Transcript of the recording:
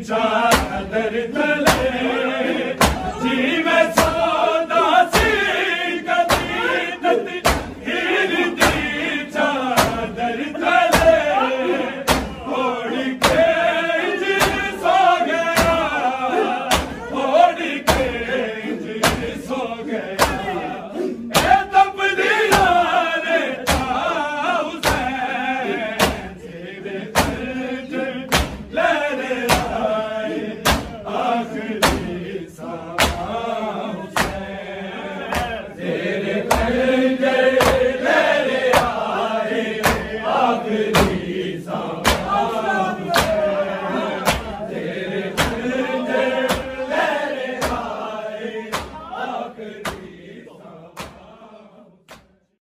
चादर तले जीवे सौदा सी कदी नदी हीर दी चादर तले ओढ़ के जी सो गया ओढ़ के जी सो गया ए तब दिया रे हुसैन तेरे दर्द ले रे आए आखिरी समा हुसैन तेरे दर्द ले रे आए आखिरी समा हुसैन तेरे दर्द ले रे आए आखिरी